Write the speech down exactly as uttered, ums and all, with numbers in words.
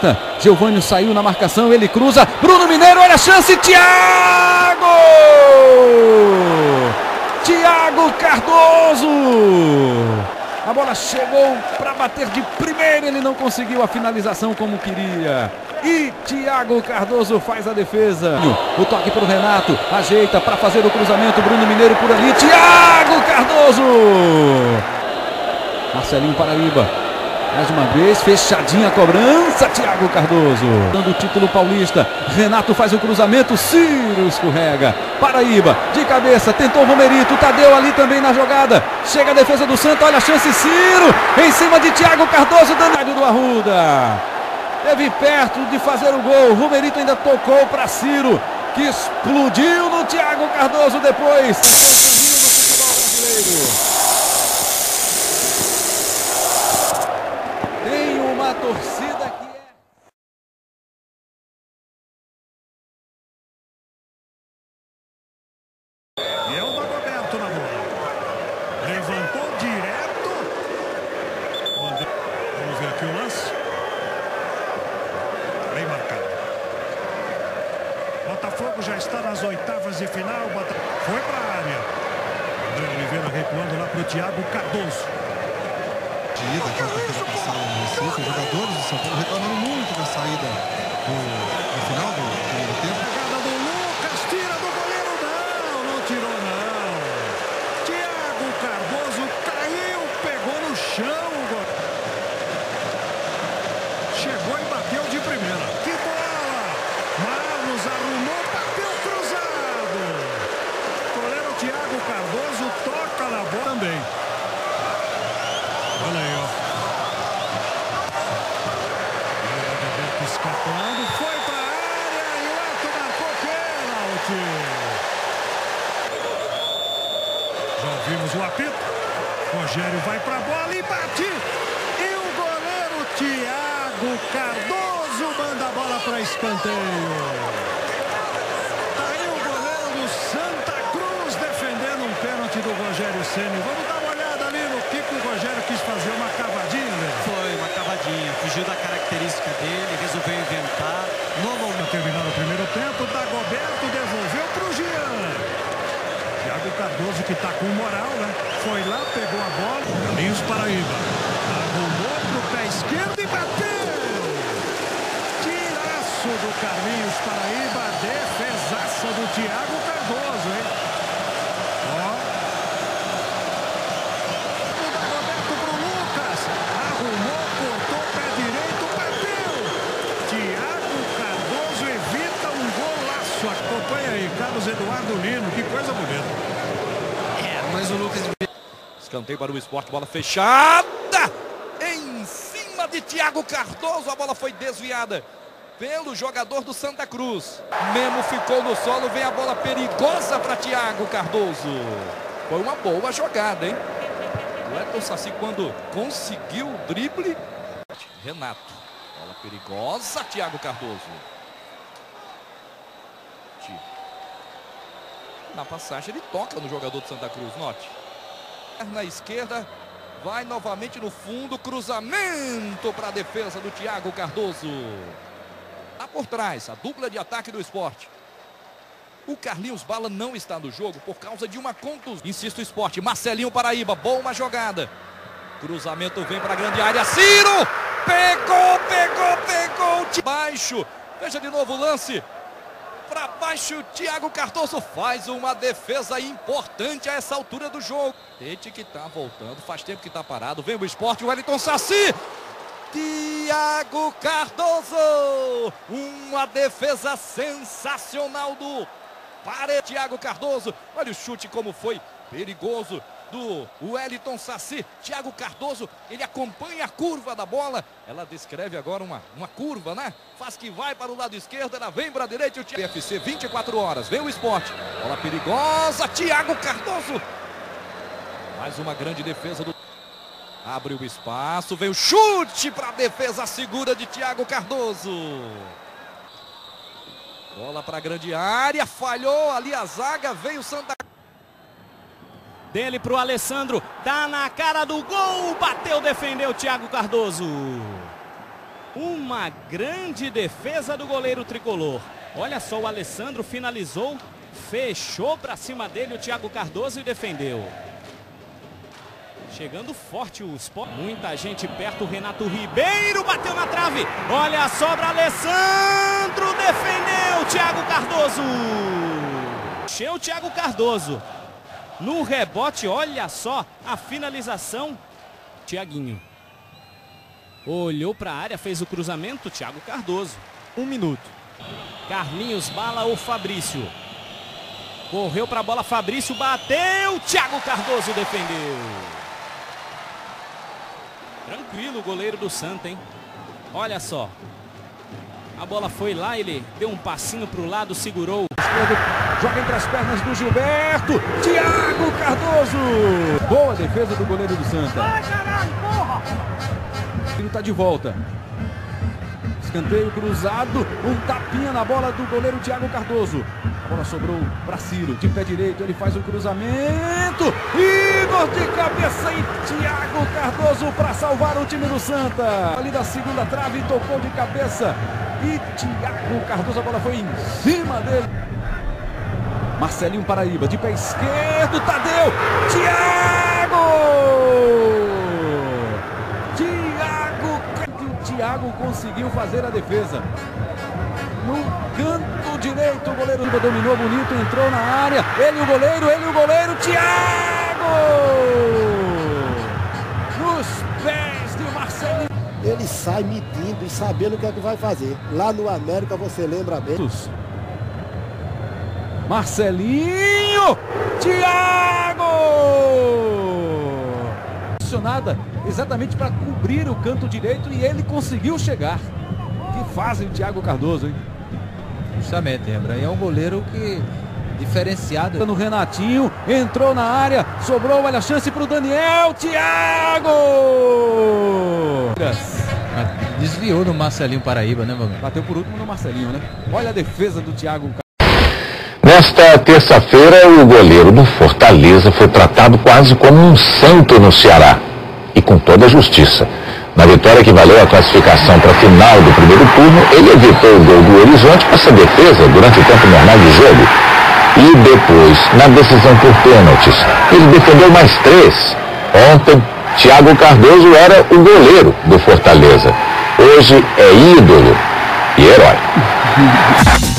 Paulista. Giovânio saiu na marcação, ele cruza. Bruno Mineiro, olha a chance. Thiago! Thiago Cardoso! A bola chegou para bater de primeira, ele não conseguiu a finalização como queria. E Thiago Cardoso faz a defesa. O toque para o Renato, ajeita para fazer o cruzamento. Bruno Mineiro por ali. Thiago Cardoso! Marcelinho Paraíba. Mais uma vez, fechadinha a cobrança. Thiago Cardoso. Dando o título paulista. Renato faz o cruzamento. Ciro escorrega. Paraíba, de cabeça, tentou o Romerito. Tadeu ali também na jogada. Chega a defesa do Santa. Olha a chance, Ciro. Em cima de Thiago Cardoso. Danado do Arruda. Teve perto de fazer o gol. Romerito ainda tocou para Ciro, que explodiu no Thiago Cardoso depois. Tem uma torcida que é... E é o Dagoberto na bola. Levantou direto. Vamos ver aqui o lance. Bem marcado. Botafogo já está nas oitavas de final. Foi para a área. André Oliveira recuando lá para o Thiago Cardoso. Daquela partida passada no Recife, os jogadores do São Paulo reclamando muito da saída do, no final do segundo tempo. Jogada do Lucas, tira do goleiro, não, não tirou não. Thiago Cardoso caiu, pegou no chão o goleiro. Chegou e bateu de primeira. Que bola! Marlos arrumou, bateu cruzado. Goleiro Thiago Cardoso toca na bola também. Olha aí, ó. Escapando, foi pra área e o Ato marcou pênalti. Já ouvimos o apito. Rogério vai pra bola e bate. E o goleiro Thiago Cardoso manda a bola para escanteio. Tá aí o goleiro do Santa Cruz defendendo um pênalti do Rogério Ceni. Vamos dar uma olhada ali no que, que o Rogério quis fazer, uma cavadinha, né? Foi uma cavadinha, fugiu da característica dele, resolveu inventar. Normalmente terminado o primeiro tempo, Dagoberto devolveu pro Jean. Thiago Cardoso, que tá com moral, né? Foi lá, pegou a bola. Carlinhos Paraíba. Arrumou pro pé esquerdo e bateu. Tiraço do Carlinhos Paraíba. Defesaça do Thiago Cardoso, hein? Ó. O Dagoberto pro Lucas. Arrumou, cortou, pé direito, bateu. Thiago Cardoso evita um golaço. Acompanha aí, Carlos Eduardo Lino. Que coisa bonita. É, mas o Lucas... Escanteio para o Sport, bola fechada. Em cima de Thiago Cardoso, a bola foi desviada pelo jogador do Santa Cruz. Memo ficou no solo, vem a bola perigosa para Thiago Cardoso. Foi uma boa jogada, hein? O Elton Saci, quando conseguiu o drible. Renato, bola perigosa, Thiago Cardoso. Na passagem ele toca no jogador do Santa Cruz, note. Na esquerda, vai novamente no fundo, cruzamento para a defesa do Thiago Cardoso. Lá por trás, a dupla de ataque do Sport. O Carlinhos Bala não está no jogo por causa de uma contusão. Insiste o Sport, Marcelinho Paraíba, boa jogada. Cruzamento vem para a grande área, Ciro! Pegou, pegou, pegou! Baixo, veja de novo o lance. Para baixo, Thiago Cardoso faz uma defesa importante a essa altura do jogo. Tete que tá voltando, faz tempo que tá parado. Vem o Sport, o Wellington Saci. Thiago Cardoso. Uma defesa sensacional do para Thiago Cardoso. Olha o chute como foi perigoso do Wellington Saci. Thiago Cardoso, ele acompanha a curva da bola. Ela descreve agora uma, uma curva, né? Faz que vai para o lado esquerdo, ela vem para a direita. O P F C, vinte e quatro horas, vem o Sport. Bola perigosa, Thiago Cardoso. Mais uma grande defesa do... Abre o espaço, vem o chute para a defesa segura de Thiago Cardoso. Bola para a grande área, falhou ali a zaga, veio o Santa... Dele pro Alessandro, tá na cara do gol, bateu, defendeu Thiago Cardoso. Uma grande defesa do goleiro tricolor. Olha só, o Alessandro finalizou, fechou para cima dele o Thiago Cardoso e defendeu. Chegando forte o Sport. Muita gente perto, o Renato Ribeiro bateu na trave. Olha a sobra, Alessandro defendeu, Thiago Cardoso. Cheio o Thiago Cardoso. No rebote, olha só a finalização. Thiaguinho. Olhou para a área, fez o cruzamento, Thiago Cardoso. Um minuto. Carlinhos bala ou Fabrício. Correu para a bola, Fabrício bateu, Thiago Cardoso defendeu. Tranquilo o goleiro do Santa, hein? Olha só. A bola foi lá, ele deu um passinho para o lado, segurou. Joga entre as pernas do Gilberto. Thiago Cardoso. Boa defesa do goleiro do Santa. Vai, caralho, porra! Ele está de volta. Escanteio cruzado. Um tapinha na bola do goleiro Thiago Cardoso. A bola sobrou para Ciro. De pé direito, ele faz o cruzamento. Igor de cabeça e Thiago Cardoso para salvar o time do Santa. Ali da segunda trave, tocou de cabeça. E Thiago Cardoso, a bola foi em cima dele. Marcelinho Paraíba, de pé esquerdo, Tadeu, Thiago! Thiago, o Thiago conseguiu fazer a defesa. No canto direito, o goleiro dominou bonito, entrou na área. Ele o goleiro, ele o goleiro, Thiago! Nos pés de Marcelinho. Ele sai medindo e sabendo o que é que vai fazer. Lá no América você lembra bem. Marcelinho, Thiago! Posicionada exatamente para cobrir o canto direito e ele conseguiu chegar. Que fase o Thiago Cardoso, hein? Justamente, lembra? E é um goleiro que diferenciado. No Renatinho, entrou na área, sobrou, olha a chance para o Daniel, Thiago! Desviou no Marcelinho Paraíba, né, Valmir? Bateu por último no Marcelinho, né? Olha a defesa do Thiago. Nesta terça-feira, o goleiro do Fortaleza foi tratado quase como um santo no Ceará. E com toda a justiça. Na vitória que valeu a classificação para a final do primeiro turno, ele evitou o gol do Horizonte com essa defesa durante o tempo normal de jogo. E depois, na decisão por pênaltis, ele defendeu mais três. Ontem, Thiago Cardoso era o goleiro do Fortaleza. Hoje é ídolo e herói.